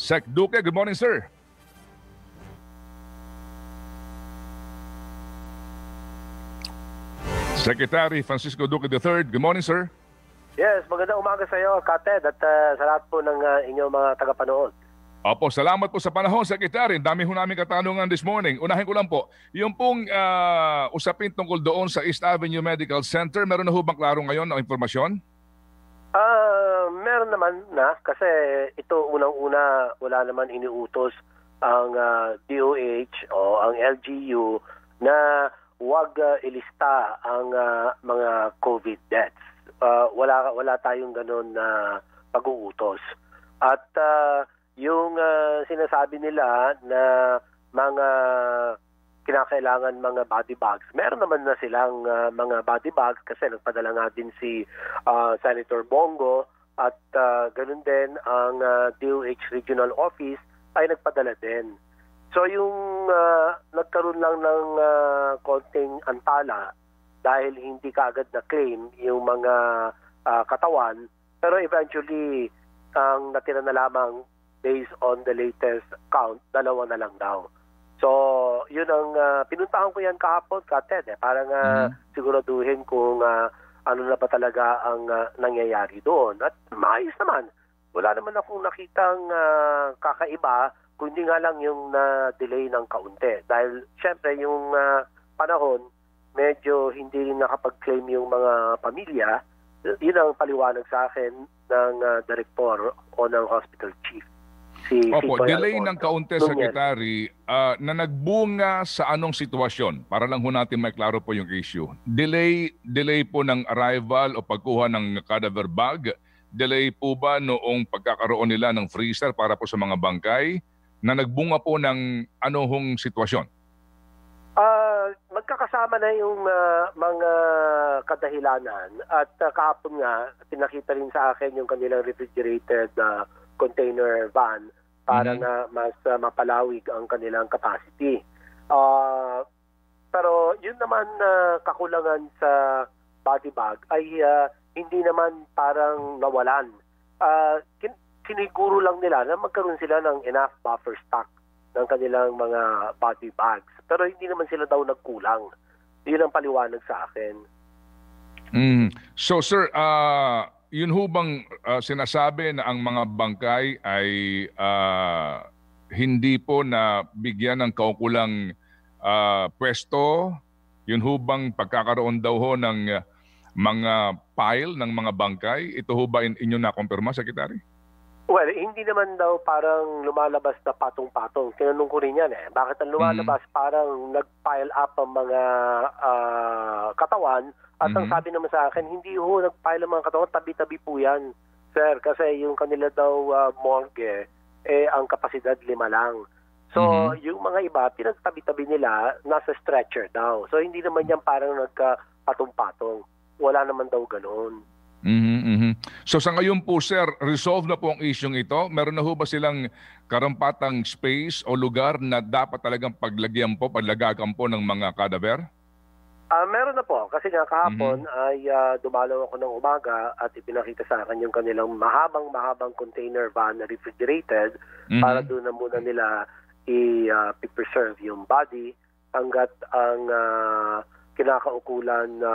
Sec Duque, good morning, sir. Secretary Francisco Duque III, good morning, sir. Yes, magandang umaga sa iyo, Kated, at sa lahat po ng inyong mga tagapanood. Opo, salamat po sa panahon, Secretary. Dami ho namin katanungan this morning. Unahin ko lang po, yung pong usapin tungkol doon sa East Avenue Medical Center, meron na ho bang klaro ngayon ang informasyon? Meron naman na, kasi ito unang-una wala naman iniutos ang DOH o ang LGU na huwag ilista ang mga COVID deaths. Wala tayong ganun na pag-uutos. At yung sinasabi nila na mga kinakailangan mga body bags, meron naman na silang mga body bags kasi nagpadala nga din si Senator Bongo at ganun din ang DOH Regional Office ay nagpadala din. So yung nagkaroon lang ng konting antala dahil hindi kaagad na claim yung mga katawan, pero eventually ang natira na lamang based on the latest count, 2 na lang daw. So yun ang pinuntahan ko yan kahapon, Kated, para siguraduhin kung ano na ba talaga ang nangyayari doon. At maayos naman, wala naman akong nakitang kakaiba, kundi nga lang yung na-delay ng kaunti. Dahil syempre yung panahon, medyo hindi rin nakapag-claim yung mga pamilya. Yun ang paliwanag sa akin ng director o ng hospital chief. Opo, delay ng kaunti, Secretary, na nagbunga sa anong sitwasyon? Para lang ho natin may klaro po yung issue. Delay po ng arrival o pagkuha ng cadaver bag? Delay po ba noong pagkakaroon nila ng freezer para po sa mga bangkay? Na nagbunga po ng anong sitwasyon? Magkakasama na yung mga kadahilanan at kahapon nga pinakita rin sa akin yung kanilang refrigerated container van para na mas mapalawig ang kanilang capacity. Pero yun naman kakulangan sa body bag ay hindi naman parang nawalan. Siniguro lang nila na magkaroon sila ng enough buffer stock ng kanilang mga body bags. Pero hindi naman sila daw nagkulang. Yun ang paliwanag sa akin. So sir, yun ho bang sinasabi na ang mga bangkay ay hindi po na bigyan ng kaukulang pwesto? Yun ho bang pagkakaroon daw ho ng mga pile ng mga bangkay? Ito ho ba inyo na-confirma, Secretary? Well, hindi naman daw parang lumalabas na patong-patong. Tinanong ko rin yan Bakit ang lumalabas parang nag-pile up ang mga katawan? At ang sabi naman sa akin, hindi ho nag-pile ang mga katawan, tabi-tabi po yan, sir. Kasi yung kanila daw morgue, ang kapasidad 5 lang. So, yung mga iba, pinagtabi-tabi nila, nasa stretcher daw. So, hindi naman yan parang nagka-patong-patong. Wala naman daw ganoon. So sa ngayon po, sir, resolve na po ang isyong ito? Meron na ho ba silang karampatang space o lugar na dapat talagang paglagagan po ng mga cadaver? Meron na po. Kasi nga kahapon ay dumalaw ako ng umaga at ipinakita sa akin yung kanilang mahabang container van na refrigerated para doon na muna nila i-preserve yung body hanggat ang kinakaukulan na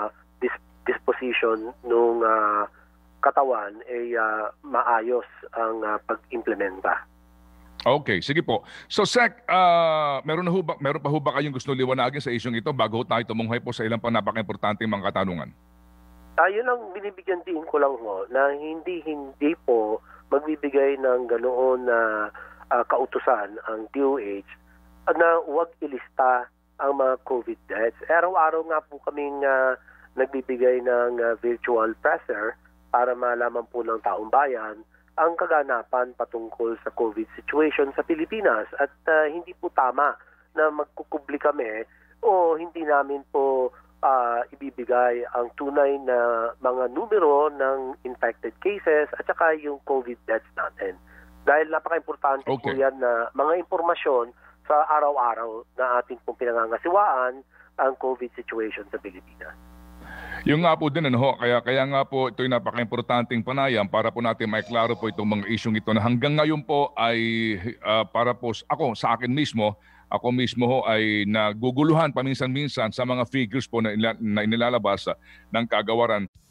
disposition nung katawan ay maayos ang pag-implementa. Okay, sige po. So Sec, meron pa ho ba kayong gusto liwanagin sa isyong ito bago tayo tumunghay po sa ilang pang napaka-importanteng mga katanungan? Yun ang binibigyan din ko lang ho na hindi po magbibigay ng ganoon na kautusan ang DOH na huwag ilista ang mga COVID deaths. Araw-araw nga po kaming nagbibigay ng virtual presser para malaman po ng taong bayan ang kaganapan patungkol sa COVID situation sa Pilipinas. At hindi po tama na magkukubli kami o hindi namin po ibibigay ang tunay na mga numero ng infected cases at saka yung COVID deaths natin. Dahil napaka-importante po yan na mga impormasyon sa araw-araw na ating pong pinangangasiwaan ang COVID situation sa Pilipinas. Yung nga po din, ano ho, kaya nga po ito'y napaka-importanting panayam para po natin maiklaro po itong mga isyong ito na hanggang ngayon po ay para po ako, sa akin mismo, ako mismo ho ay naguguluhan paminsan-minsan sa mga figures po na inilalabas ng kagawaran.